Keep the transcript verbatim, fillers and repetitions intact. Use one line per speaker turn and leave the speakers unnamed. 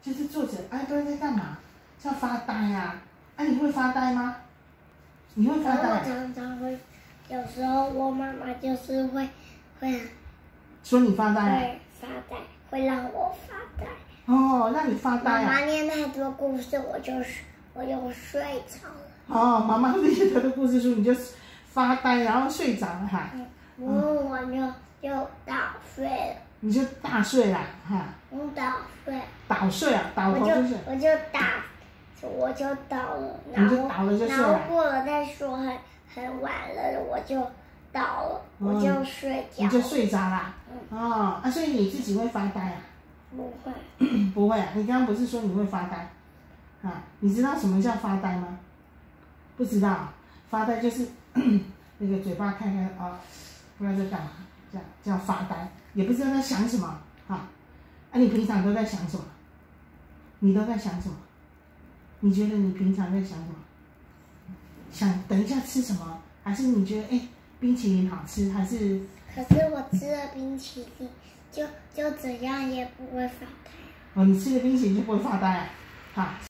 就是坐着，哎，都在干嘛？叫发呆啊！啊，你会发呆吗？你会发呆？
我常常会，有时候我妈妈就是会会
说你发呆啊？
会发呆，会让我发呆。
哦，让你发呆啊！
妈妈念太多故事，我就是我就睡着了。
哦，妈妈念太多故事书，你就发呆，然后睡着了哈。
嗯，我我就就倒睡了。
你就大睡啦，哈。
我倒睡。
倒睡啊，倒
我就
头就是。
我就打，我就倒了，然后
你就倒了就睡
然后
了。
过了再说很很晚了，我就倒了，我就睡觉。
你就睡着啦。嗯。哦，啊，所以你自己会发呆啊？
不会。
不会啊，你刚刚不是说你会发呆？啊，你知道什么叫发呆吗？不知道，发呆就是那个嘴巴开开啊，不知道在干嘛，这样叫发呆，也不知道在想什么啊。啊，你平常都在想什么？你都在想什么？你觉得你平常在想什么？想等一下吃什么？还是你觉得哎，冰淇淋好吃？还是？
可是我吃了冰淇淋，就就怎样也不会发呆。
哦，你吃了冰淇淋就不会发呆啊？好。